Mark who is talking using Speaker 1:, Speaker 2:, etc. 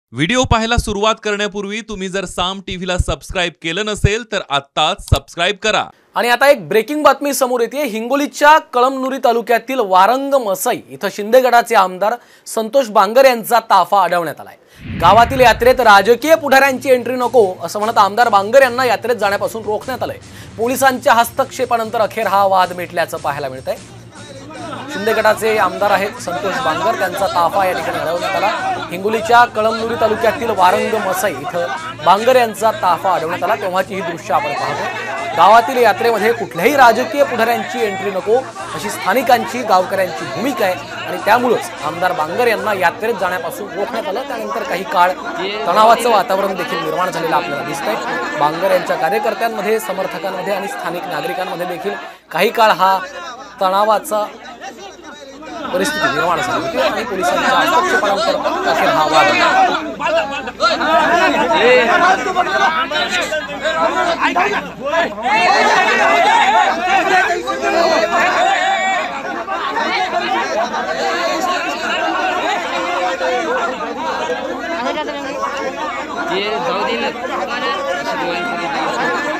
Speaker 1: Video पाहायला सुरुवात करण्यापूर्वी तुम्ही जर साम टीव्हीला सबस्क्राइब केलं नसेल तर आत्ताच सबस्क्राइब करा।
Speaker 2: आणि आता एक ब्रेकिंग बातमी समोर येते। हिंगोलीच्या कळमनुरी तालुक्यातील वारंग मसाई इथं शिंदेगडाचे आमदार संतोष बांगर यांचा ताफा अडवण्यात आलाय। गावातील यात्रेत राजकीय पुढाऱ्यांची एंट्री नको असं म्हणत आमदार बांगर यांना यात्रेत जाण्यापासून रोखण्यात आलंय। पोलिसांच्या हस्तक्षेपानंतर अखेर हा वाद मिटल्याचं पाहायला मिळतंय। शिंदेगडाचे आमदार आहेत संतोष बांगर, त्यांचा ताफा या ठिकाणी अडवण्यात आला। हिंगोलीच्या कळमनुरी तालुक्यातील वारंग मसाई इथं बांगर यांचा ताफा अडवण्यात आला तेव्हाची ही दृश्य आपण पाहतो। गावातील यात्रेमध्ये कुठल्याही राजकीय पुढाऱ्यांची एंट्री नको अशी स्थानिकांची गावकऱ्यांची भूमिका आहे आणि त्यामुळेच आमदार बांगर यांना यात्रेत जाण्यापासून रोखण्यात आलं। त्यानंतर काही काळ तणावाचं वातावरण देखील निर्माण झालेलं आपल्याला दिसतंय। बांगर यांच्या कार्यकर्त्यांमध्ये, समर्थकांमध्ये आणि स्थानिक नागरिकांमध्ये देखील काही काळ हा तणावाचा परिस्थिती निर्माण झाली होती आणि पोलिसांच्या हस्तक्षेपानंतर अखेर हा वाद
Speaker 3: ये जाऊ दे ना